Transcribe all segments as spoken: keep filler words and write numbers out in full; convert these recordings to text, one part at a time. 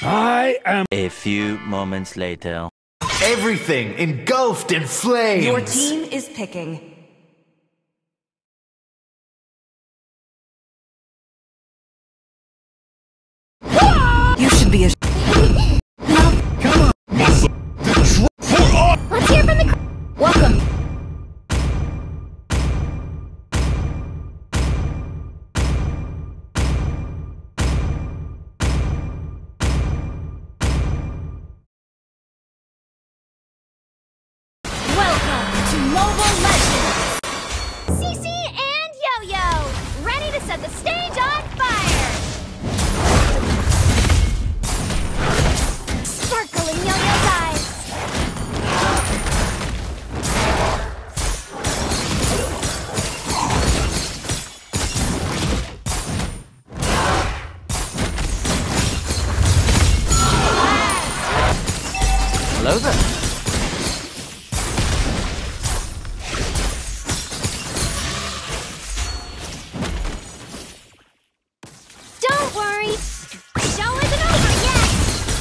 I am. A few moments later. Everything engulfed in flames! Your team is picking. You should be a. Come on! Muscle! For all! Let's hear from the cr- Welcome. Welcome to Mobile Legends! Cece and Yo-Yo, ready to set the stage on fire! Sparkling Yo-Yo's eyes! Hello there. Don't worry! Show isn't over yet!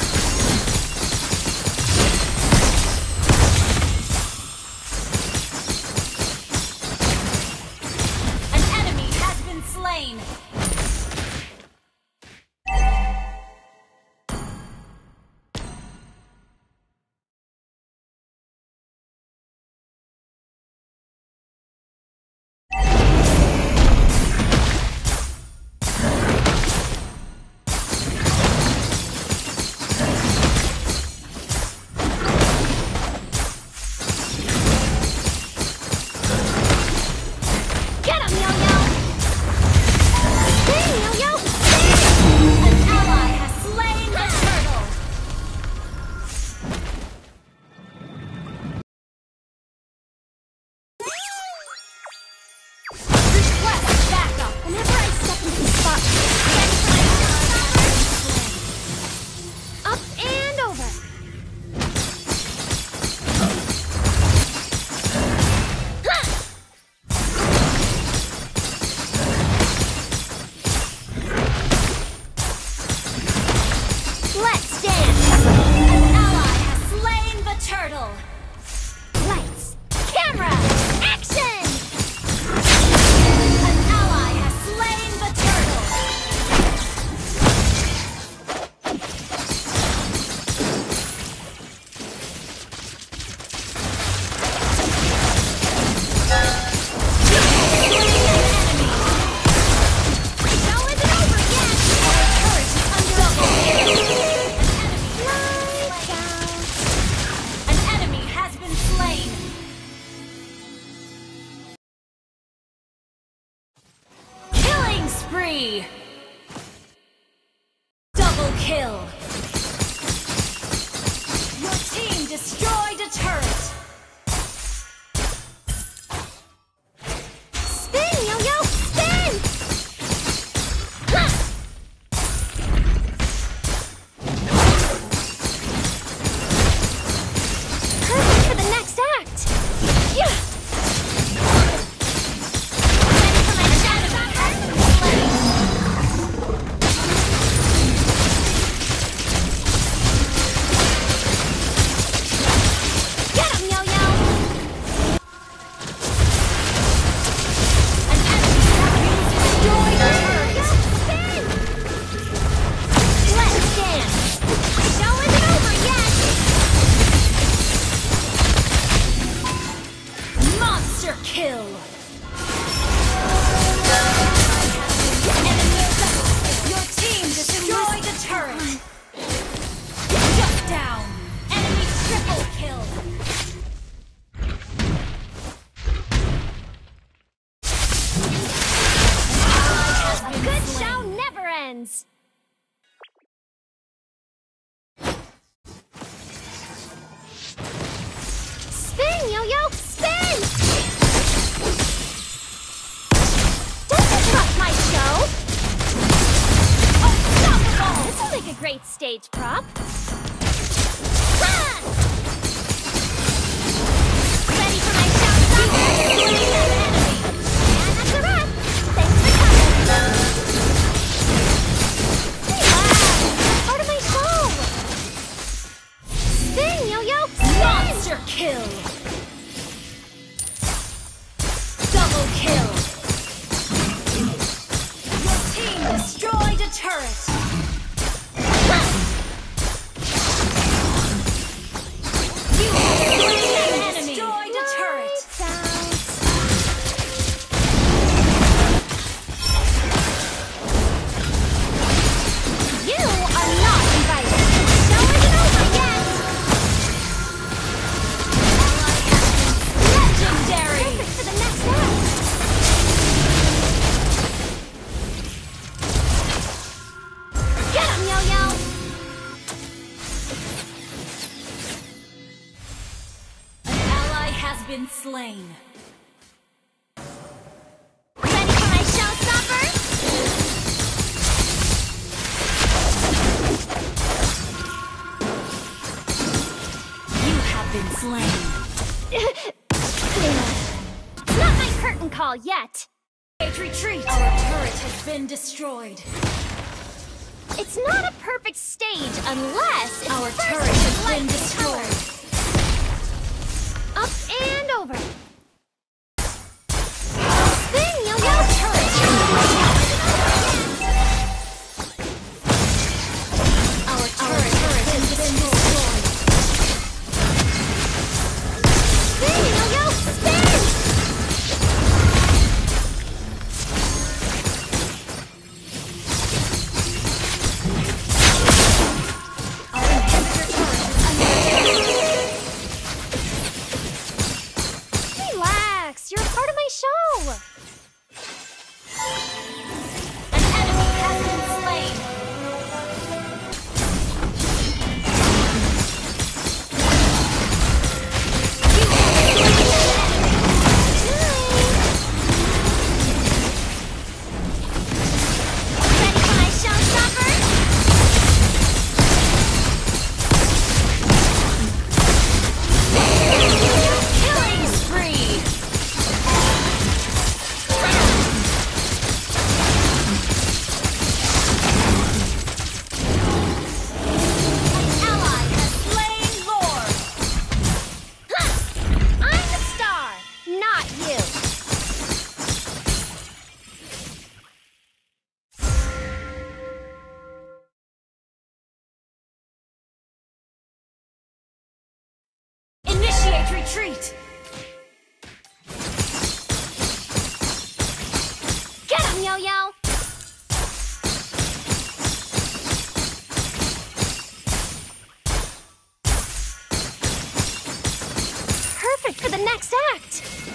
An enemy has been slain. Get him, Yo-Yo! Spin, Yo-Yo! Spin! An ally has slain the turtle. Request backup. Whenever I step into the spot, up and over. Let's dance! An ally has slain the turtle. Lights, camera, action! An ally has slain the turtle. Show isn't over yet! Turret is under Lights out. An enemy has been slain. Killing spree. Double kill. Your team destroyed a turret. Spin, Yo-Yo, spin! Ha! Perfect for the next act! Yeah! Ready for my shadow has been slain. Get him, Yo-Yo! An enemy has destroyed a turret. Yo-Yo, spin! Let's dance! Show isn't over yet! Monster kill. Enemy double. Your team destroyed the turret. Shut down. Enemy triple kill. A good show never ends! Spin, Yo-Yo, spin! Don't interrupt my show! Unstoppable! This'll make a great stage prop. Ha! Ready for my shout stopper? And that's a wrap! Thanks for coming! Hey, wow! Part of my show! turret! You have destroyed a turret! You are not invited. Show isn't over yet. Legendary! Perfect for the next act. Get him, Yo-Yo! An ally has been slain. Ready for my showstopper? You have been slain. It's not my curtain call yet. Retreat! Our turret has been destroyed. It's not a perfect stage unless it's Our first turret has light been the destroyed. color. Up and over. Spin, Yo-Yo! Our turret has been destroyed. Spin, Yo-Yo! Spin! Our inhibitor turret is under attack. Relax, you're a part of my show. An enemy has been slain. Ready for my showstopper? Killing spree. An ally has slain Lord. Ha! I'm the star, not you. Initiate retreat. Get him, Yo-Yo! Perfect for the next act.